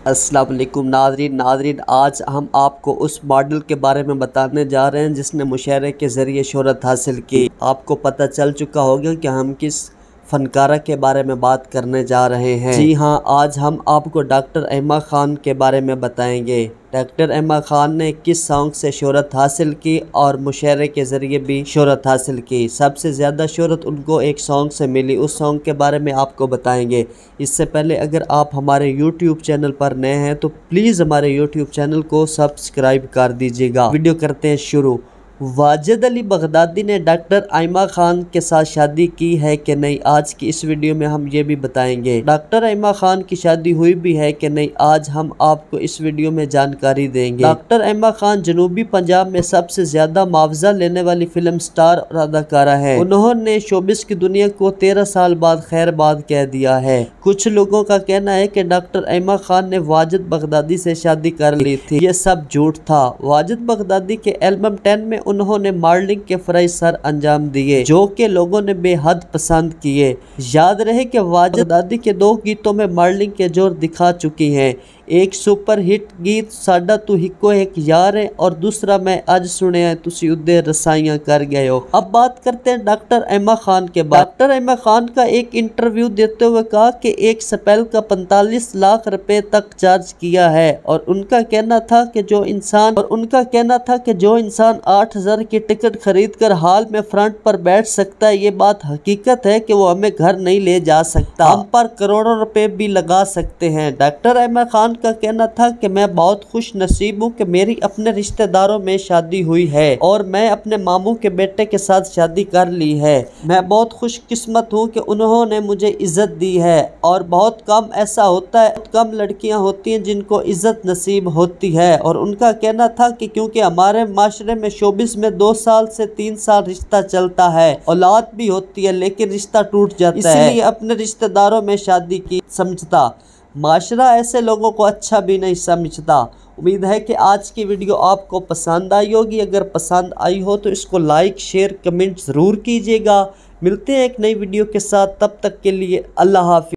अस्सलाम वालेकुम नाज़रीन आज हम आपको उस मॉडल के बारे में बताने जा रहे हैं जिसने मुशायरे के ज़रिए शोहरत हासिल की। आपको पता चल चुका होगा कि हम किस फ़नकारा के बारे में बात करने जा रहे हैं। जी हाँ, आज हम आपको डॉक्टर एमा ख़ान के बारे में बताएंगे। डॉक्टर एमा ख़ान ने किस सॉन्ग से शोहरत हासिल की और मुशायरे के ज़रिए भी शोहरत हासिल की। सबसे ज़्यादा शोहरत उनको एक सॉन्ग से मिली, उस सॉन्ग के बारे में आपको बताएंगे। इससे पहले अगर आप हमारे YouTube चैनल पर नए हैं तो प्लीज़ हमारे YouTube चैनल को सब्सक्राइब कर दीजिएगा। वीडियो करते हैं शुरू। वाजिद अली बगदादी ने डॉक्टर एमा ख़ान के साथ शादी की है कि नहीं, आज की इस वीडियो में हम ये भी बताएंगे। डॉक्टर एमा ख़ान की शादी हुई भी है कि नहीं, आज हम आपको इस वीडियो में जानकारी देंगे। डॉक्टर एमा ख़ान जनूबी पंजाब में सबसे ज़्यादा मुआवजा लेने वाली फिल्म स्टार और अदाकारा है। उन्होंने शोबिस की दुनिया को 13 साल बाद खैरबाद कह दिया है। कुछ लोगों का कहना है कि डॉक्टर एमा ख़ान ने वाजिद बगदादी से शादी कर ली थी, ये सब झूठ था। वाजिद बगदादी के एल्बम 10 में उन्होंने मॉडलिंग के फराइज़ सर अंजाम दिए जो कि लोगों ने बेहद पसंद किए। याद रहे कि वाजिद बगदादी के 2 गीतों में मॉडलिंग के जोर दिखा चुकी हैं। एक सुपर हिट गीत साडा तू हिको एक यार है और दूसरा मैं आज सुने तुसी उदे रसाइयां कर गए हो। अब बात करते हैं डॉक्टर एमा ख़ान के बाद। डॉक्टर एमा ख़ान का एक इंटरव्यू देते हुए कहा कि एक स्पेल का 45 लाख रुपए तक चार्ज किया है और उनका कहना था कि जो इंसान 8,000 की टिकट खरीद कर हाल में फ्रंट पर बैठ सकता है, ये बात हकीकत है कि वो हमें घर नहीं ले जा सकता, हम पर करोड़ों रुपए भी लगा सकते हैं। डॉक्टर एमा ख़ान का कहना था कि मैं बहुत खुश नसीब हूँ कि मेरी अपने रिश्तेदारों में शादी हुई है और मैं अपने मामू के बेटे के साथ शादी कर ली है। मैं बहुत खुशकिस्मत हूँ कि उन्होंने मुझे इज्जत दी है और बहुत कम ऐसा होता है, बहुत कम लड़कियाँ होती हैं जिनको इज्जत नसीब होती है। और उनका कहना था कि क्योंकि हमारे माशरे में शोबिस में 2 साल से 3 साल रिश्ता चलता है, औलाद भी होती है लेकिन रिश्ता टूट जाता है, इसलिए अपने रिश्तेदारों में शादी की समझता। माशरा ऐसे लोगों को अच्छा भी नहीं समझता। उम्मीद है कि आज की वीडियो आपको पसंद आई होगी। अगर पसंद आई हो तो इसको लाइक शेयर कमेंट ज़रूर कीजिएगा। मिलते हैं एक नई वीडियो के साथ, तब तक के लिए अल्लाह हाफ़िज़।